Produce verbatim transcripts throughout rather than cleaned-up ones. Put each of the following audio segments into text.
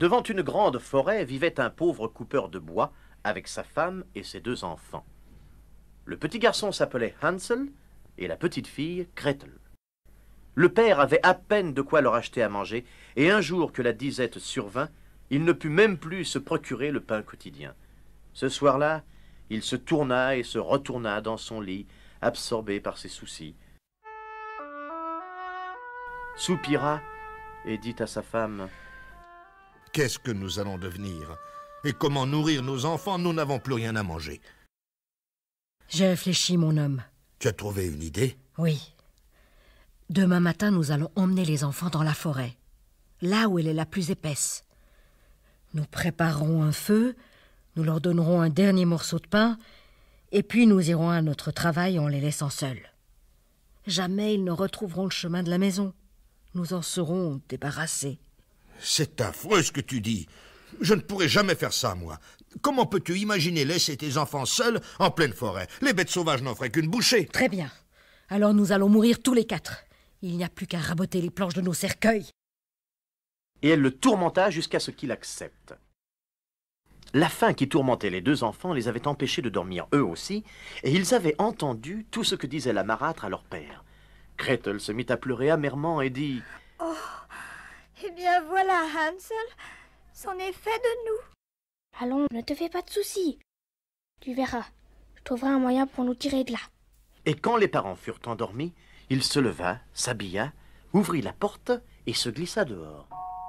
Devant une grande forêt vivait un pauvre coupeur de bois avec sa femme et ses deux enfants. Le petit garçon s'appelait Hansel et la petite fille Gretel. Le père avait à peine de quoi leur acheter à manger, et un jour que la disette survint, il ne put même plus se procurer le pain quotidien. Ce soir-là, il se tourna et se retourna dans son lit, absorbé par ses soucis. Soupira et dit à sa femme: « Qu'est-ce que nous allons devenir? Et comment nourrir nos enfants? Nous n'avons plus rien à manger. » J'ai réfléchi, mon homme. Tu as trouvé une idée? Oui. Demain matin, nous allons emmener les enfants dans la forêt, là où elle est la plus épaisse. Nous préparerons un feu, nous leur donnerons un dernier morceau de pain, et puis nous irons à notre travail en les laissant seuls. Jamais ils ne retrouveront le chemin de la maison. Nous en serons débarrassés. C'est affreux ce que tu dis. Je ne pourrai jamais faire ça, moi. Comment peux-tu imaginer laisser tes enfants seuls en pleine forêt? Les bêtes sauvages n'en feraient qu'une bouchée. Très bien. Alors nous allons mourir tous les quatre. Il n'y a plus qu'à raboter les planches de nos cercueils. Et elle le tourmenta jusqu'à ce qu'il accepte. La faim qui tourmentait les deux enfants les avait empêchés de dormir eux aussi, et ils avaient entendu tout ce que disait la marâtre à leur père. Gretel se mit à pleurer amèrement et dit: « Oh, eh bien voilà, Hansel, c'en est fait de nous. » Allons, ne te fais pas de soucis. Tu verras, je trouverai un moyen pour nous tirer de là. Et quand les parents furent endormis, il se leva, s'habilla, ouvrit la porte et se glissa dehors.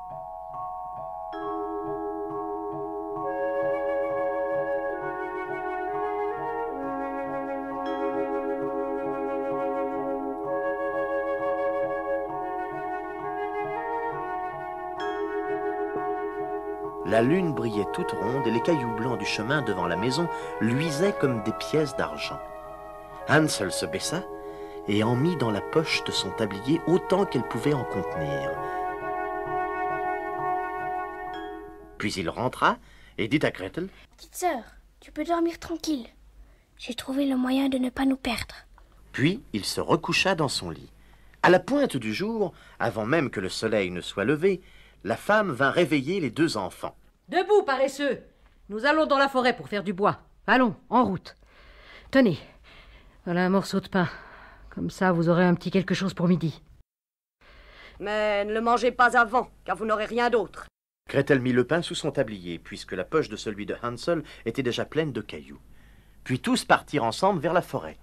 La lune brillait toute ronde et les cailloux blancs du chemin devant la maison luisaient comme des pièces d'argent. Hansel se baissa et en mit dans la poche de son tablier autant qu'elle pouvait en contenir. Puis il rentra et dit à Gretel: « Petite sœur, tu peux dormir tranquille. J'ai trouvé le moyen de ne pas nous perdre. » Puis il se recoucha dans son lit. À la pointe du jour, avant même que le soleil ne soit levé, la femme vint réveiller les deux enfants. « Debout, paresseux! Nous allons dans la forêt pour faire du bois. Allons, en route. Tenez, voilà un morceau de pain. Comme ça, vous aurez un petit quelque chose pour midi. » « Mais ne le mangez pas avant, car vous n'aurez rien d'autre. » Gretel mit le pain sous son tablier, puisque la poche de celui de Hansel était déjà pleine de cailloux. Puis tous partirent ensemble vers la forêt.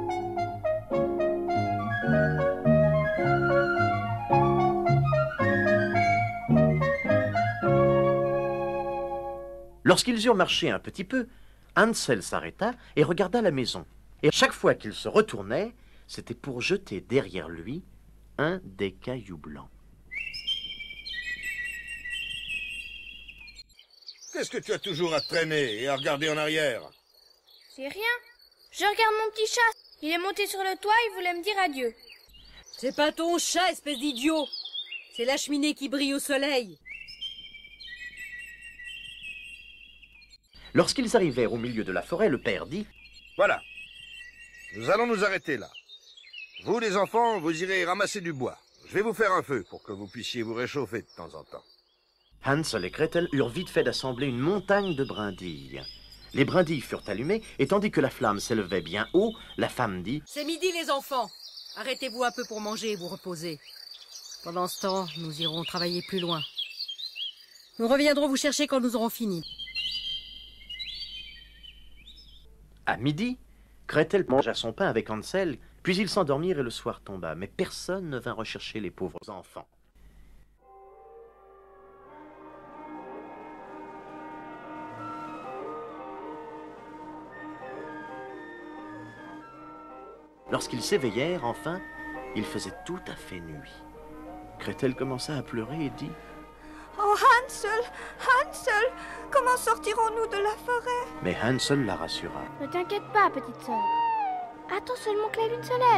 Lorsqu'ils eurent marché un petit peu, Hansel s'arrêta et regarda la maison. Et chaque fois qu'il se retournait, c'était pour jeter derrière lui un des cailloux blancs. Qu'est-ce que tu as toujours à traîner et à regarder en arrière? C'est rien. Je regarde mon petit chat. Il est monté sur le toit, il voulait me dire adieu. C'est pas ton chat, espèce d'idiot. C'est la cheminée qui brille au soleil. Lorsqu'ils arrivèrent au milieu de la forêt, le père dit: « Voilà, nous allons nous arrêter là. Vous, les enfants, vous irez ramasser du bois. Je vais vous faire un feu pour que vous puissiez vous réchauffer de temps en temps. » Hansel et Gretel eurent vite fait d'assembler une montagne de brindilles. Les brindilles furent allumées, et tandis que la flamme s'élevait bien haut, la femme dit: « C'est midi, les enfants. Arrêtez-vous un peu pour manger et vous reposer. Pendant ce temps, nous irons travailler plus loin. Nous reviendrons vous chercher quand nous aurons fini. » À midi, Gretel mangea son pain avec Hansel, puis ils s'endormirent et le soir tomba. Mais personne ne vint rechercher les pauvres enfants. Lorsqu'ils s'éveillèrent, enfin, il faisait tout à fait nuit. Gretel commença à pleurer et dit: « Oh Hansel, Hansel, comment sortirons-nous de la forêt ?» Mais Hansel la rassura. « Ne t'inquiète pas, petite sœur. Attends seulement que la lune se lève. »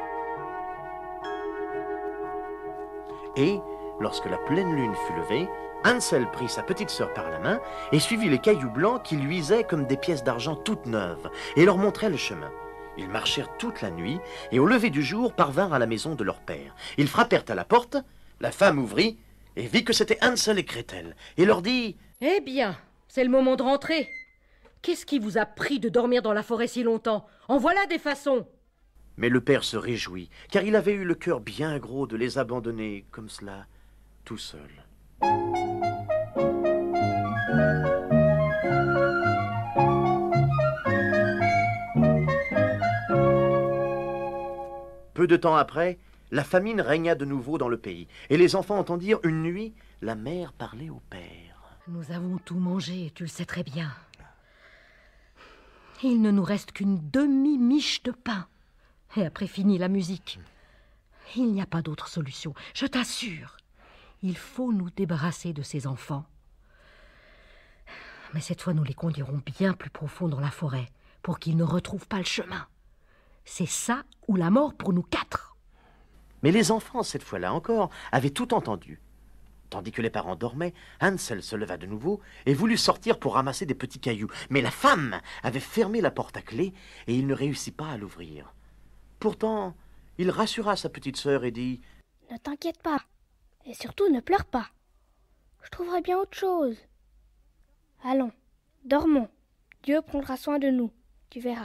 Et, lorsque la pleine lune fut levée, Hansel prit sa petite sœur par la main et suivit les cailloux blancs qui luisaient comme des pièces d'argent toutes neuves et leur montraient le chemin. Ils marchèrent toute la nuit et au lever du jour parvinrent à la maison de leur père. Ils frappèrent à la porte, la femme ouvrit et vit que c'était Hansel et Gretel et leur dit « Eh bien, c'est le moment de rentrer. Qu'est-ce qui vous a pris de dormir dans la forêt si longtemps? En voilà des façons !» Mais le père se réjouit, car il avait eu le cœur bien gros de les abandonner comme cela, tout seul. Peu de temps après, la famine régna de nouveau dans le pays, et les enfants entendirent une nuit la mère parler au père. Nous avons tout mangé, tu le sais très bien. Il ne nous reste qu'une demi-miche de pain. Et après fini la musique. Il n'y a pas d'autre solution, je t'assure. Il faut nous débarrasser de ces enfants. Mais cette fois, nous les conduirons bien plus profond dans la forêt, pour qu'ils ne retrouvent pas le chemin. C'est ça ou la mort pour nous quatre. Mais les enfants, cette fois-là encore, avaient tout entendu. Tandis que les parents dormaient, Hansel se leva de nouveau et voulut sortir pour ramasser des petits cailloux. Mais la femme avait fermé la porte à clé et il ne réussit pas à l'ouvrir. Pourtant, il rassura sa petite sœur et dit « Ne t'inquiète pas, et surtout ne pleure pas. Je trouverai bien autre chose. Allons, dormons. Dieu prendra soin de nous, tu verras. »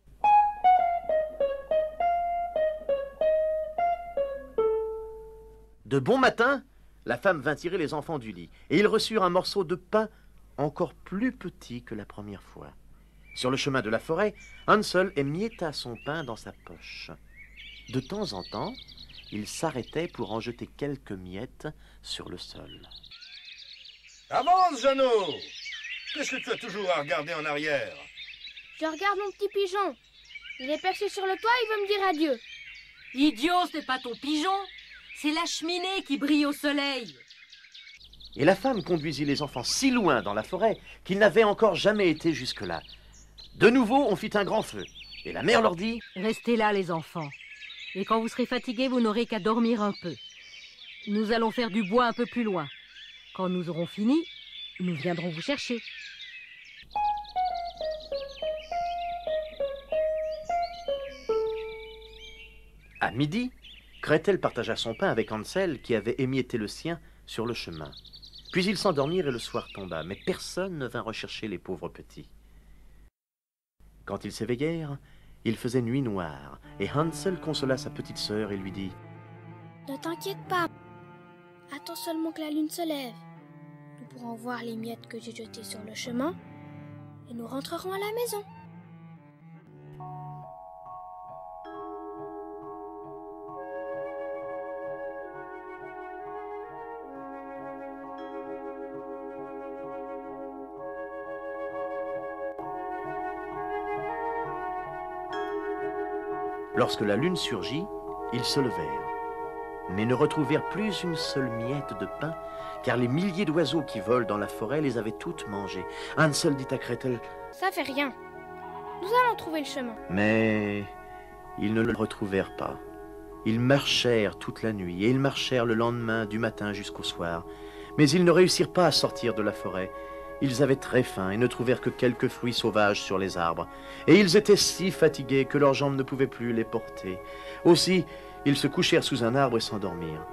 De bon matin, la femme vint tirer les enfants du lit, et ils reçurent un morceau de pain encore plus petit que la première fois. Sur le chemin de la forêt, Hansel émietta son pain dans sa poche. De temps en temps, il s'arrêtait pour en jeter quelques miettes sur le sol. Avance, Jeannot! Qu'est-ce que tu as toujours à regarder en arrière? Je regarde mon petit pigeon. Il est perché sur le toit, il veut me dire adieu. Idiot, ce n'est pas ton pigeon, c'est la cheminée qui brille au soleil. Et la femme conduisit les enfants si loin dans la forêt qu'ils n'avaient encore jamais été jusque-là. De nouveau, on fit un grand feu, et la mère leur dit « Restez là, les enfants, et quand vous serez fatigués, vous n'aurez qu'à dormir un peu. Nous allons faire du bois un peu plus loin. Quand nous aurons fini, nous viendrons vous chercher. » À midi, Gretel partagea son pain avec Hansel qui avait émietté le sien sur le chemin. Puis ils s'endormirent et le soir tomba, mais personne ne vint rechercher les pauvres petits. Quand ils s'éveillèrent, il faisait nuit noire, et Hansel consola sa petite sœur et lui dit « Ne t'inquiète pas, attends seulement que la lune se lève. Nous pourrons voir les miettes que j'ai jetées sur le chemin, et nous rentrerons à la maison. » Lorsque la lune surgit, ils se levèrent, mais ne retrouvèrent plus une seule miette de pain, car les milliers d'oiseaux qui volent dans la forêt les avaient toutes mangées. Hansel dit à Gretel « Ça fait rien, nous allons trouver le chemin. » Mais ils ne le retrouvèrent pas. Ils marchèrent toute la nuit, et ils marchèrent le lendemain du matin jusqu'au soir, mais ils ne réussirent pas à sortir de la forêt. Ils avaient très faim et ne trouvèrent que quelques fruits sauvages sur les arbres. Et ils étaient si fatigués que leurs jambes ne pouvaient plus les porter. Aussi, ils se couchèrent sous un arbre et s'endormirent.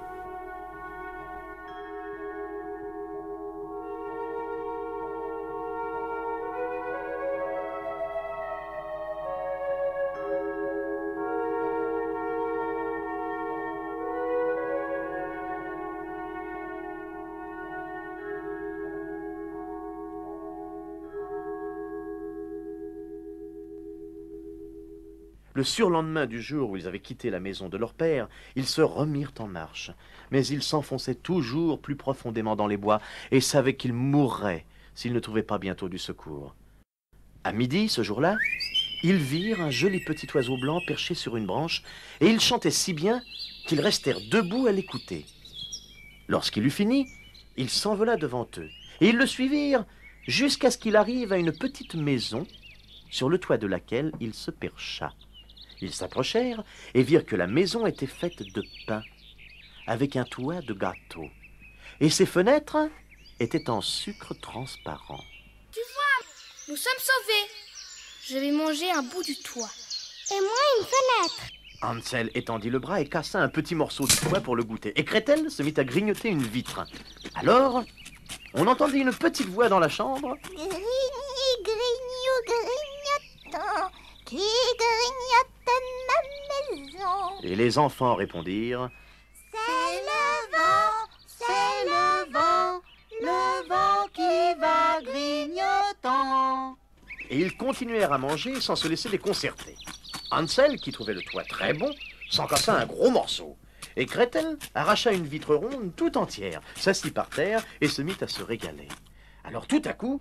Le surlendemain du jour où ils avaient quitté la maison de leur père, ils se remirent en marche. Mais ils s'enfonçaient toujours plus profondément dans les bois et savaient qu'ils mourraient s'ils ne trouvaient pas bientôt du secours. À midi, ce jour-là, ils virent un joli petit oiseau blanc perché sur une branche et il chantait si bien qu'ils restèrent debout à l'écouter. Lorsqu'il eut fini, il s'envola devant eux et ils le suivirent jusqu'à ce qu'il arrive à une petite maison sur le toit de laquelle il se percha. Ils s'approchèrent et virent que la maison était faite de pain, avec un toit de gâteau. Et ses fenêtres était en sucre transparent. Tu vois, nous sommes sauvés. Je vais manger un bout du toit. Et moi, une fenêtre. Hansel étendit le bras et cassa un petit morceau de toit pour le goûter. Et Gretel se mit à grignoter une vitre. Alors, on entendit une petite voix dans la chambre. Grigny, grignou, grignotant, qui grignote ma maison. Et les enfants répondirent. C'est le vent, c'est le vent, le vent qui va grignotant. Et ils continuèrent à manger sans se laisser déconcerter. Hansel, qui trouvait le toit très bon, s'en cassa un gros morceau. Et Gretel arracha une vitre ronde tout entière, s'assit par terre et se mit à se régaler. Alors tout à coup,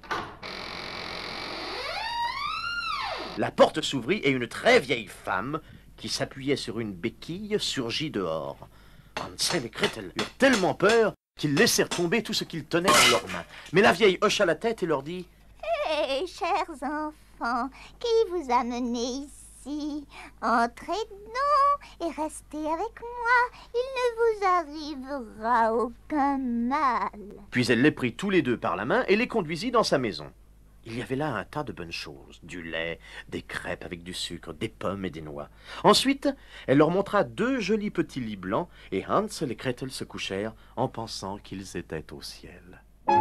la porte s'ouvrit et une très vieille femme, qui s'appuyait sur une béquille, surgit dehors. Hansel et Gretel eurent tellement peur qu'ils laissèrent tomber tout ce qu'ils tenaient dans leurs mains. Mais la vieille hocha la tête et leur dit « Hé, chers enfants, qui vous a menés ici? Entrez dedans et restez avec moi. Il ne vous arrivera aucun mal. » Puis elle les prit tous les deux par la main et les conduisit dans sa maison. Il y avait là un tas de bonnes choses, du lait, des crêpes avec du sucre, des pommes et des noix. Ensuite, elle leur montra deux jolis petits lits blancs et Hansel et Gretel se couchèrent en pensant qu'ils étaient au ciel.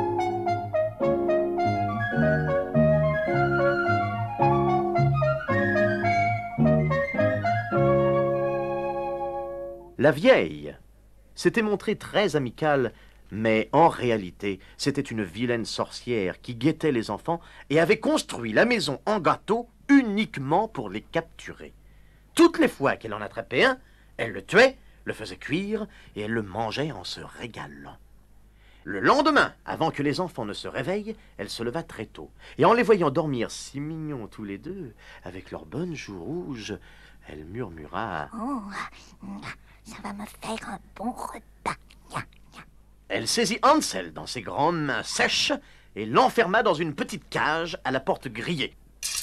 La vieille s'était montrée très amicale, mais en réalité, c'était une vilaine sorcière qui guettait les enfants et avait construit la maison en gâteau uniquement pour les capturer. Toutes les fois qu'elle en attrapait un, elle le tuait, le faisait cuire et elle le mangeait en se régalant. Le lendemain, avant que les enfants ne se réveillent, elle se leva très tôt. Et en les voyant dormir si mignons tous les deux, avec leurs bonnes joues rouges, elle murmura « Oh, ça va me faire un bon repas. » Elle saisit Hansel dans ses grandes mains sèches et l'enferma dans une petite cage à la porte grillée.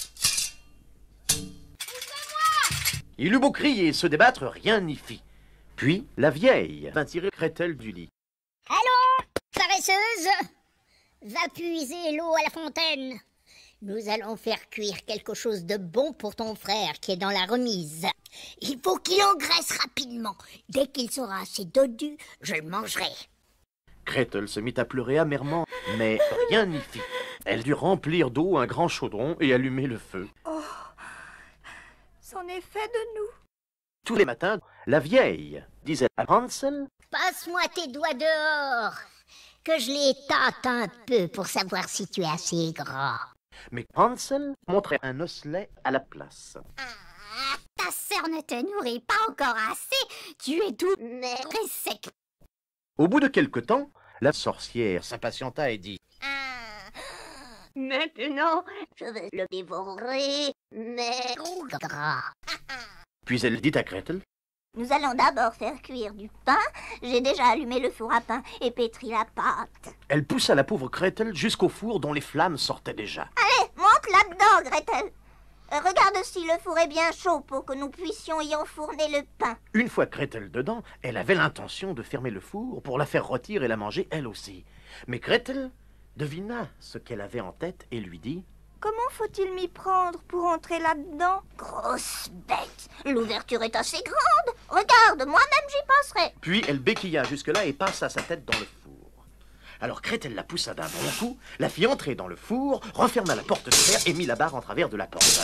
Il eut beau crier et se débattre, rien n'y fit. Puis la vieille vint tirer Gretel du lit. « Allons, paresseuse, va puiser l'eau à la fontaine. Nous allons faire cuire quelque chose de bon pour ton frère qui est dans la remise. Il faut qu'il engraisse rapidement. Dès qu'il sera assez dodu, je le mangerai. » Gretel se mit à pleurer amèrement, mais rien n'y fit. Elle dut remplir d'eau un grand chaudron et allumer le feu. Oh, c'en est fait de nous. Tous les matins, la vieille disait à Hansel « Passe-moi tes doigts dehors, que je les tâte un peu pour savoir si tu es assez gras. » Mais Hansel montrait un osselet à la place. Ah, ta sœur ne te nourrit pas encore assez. Tu es tout maigre et sec. Au bout de quelque temps, la sorcière s'impatienta et dit Ah, maintenant, je vais le dévorer, mais trop gras. Puis elle dit à Gretel Nous allons d'abord faire cuire du pain. J'ai déjà allumé le four à pain et pétri la pâte. Elle poussa la pauvre Gretel jusqu'au four dont les flammes sortaient déjà. Allez, monte là-dedans, Gretel. Euh, regarde si le four est bien chaud pour que nous puissions y enfourner le pain. Une fois Gretel dedans, elle avait l'intention de fermer le four pour la faire rôtir et la manger elle aussi. Mais Gretel devina ce qu'elle avait en tête et lui dit Comment faut-il m'y prendre pour entrer là-dedans? Grosse bête, l'ouverture est assez grande. Regarde, moi-même j'y passerai. Puis elle béquilla jusque-là et passa sa tête dans le four. Alors Gretel la poussa d'un bon coup, la fit entrer dans le four, referma la porte de fer et mit la barre en travers de la porte.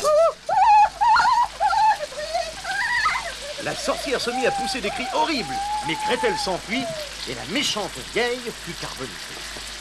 La sorcière se mit à pousser des cris horribles, mais Gretel s'enfuit et la méchante vieille fut carbonisée.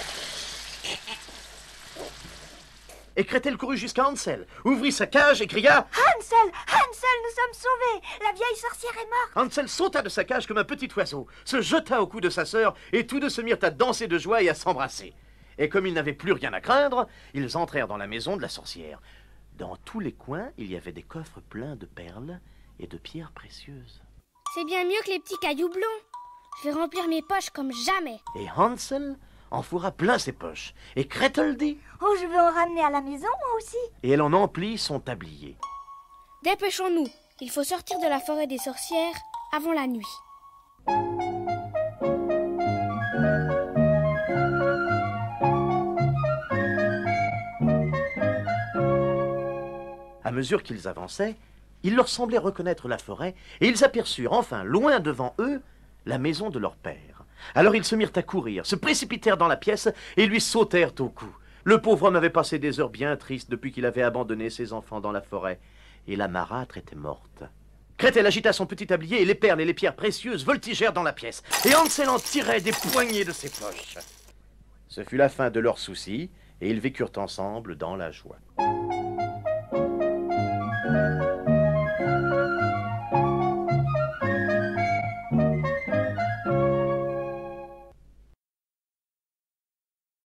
Et Gretel courut jusqu'à Hansel, ouvrit sa cage et cria « Hansel, Hansel, nous sommes sauvés. La vieille sorcière est morte. » Hansel sauta de sa cage comme un petit oiseau, se jeta au cou de sa sœur et tous deux se mirent à danser de joie et à s'embrasser. Et comme ils n'avaient plus rien à craindre, ils entrèrent dans la maison de la sorcière. Dans tous les coins, il y avait des coffres pleins de perles et de pierres précieuses. C'est bien mieux que les petits cailloux blancs. Je vais remplir mes poches comme jamais. Et Hansel enfoura plein ses poches. Et Gretel dit « Oh, je veux en ramener à la maison, moi aussi. » Et elle en emplit son tablier. Dépêchons-nous. Il faut sortir de la forêt des sorcières avant la nuit. mesure qu'ils avançaient, il leur semblait reconnaître la forêt, et ils aperçurent enfin, loin devant eux, la maison de leur père. Alors ils se mirent à courir, se précipitèrent dans la pièce et lui sautèrent au cou. Le pauvre homme avait passé des heures bien tristes depuis qu'il avait abandonné ses enfants dans la forêt, et la marâtre était morte. Gretel agita son petit tablier et les perles et les pierres précieuses voltigèrent dans la pièce, et Hansel en tirait des poignées de ses poches. Ce fut la fin de leurs soucis, et ils vécurent ensemble dans la joie.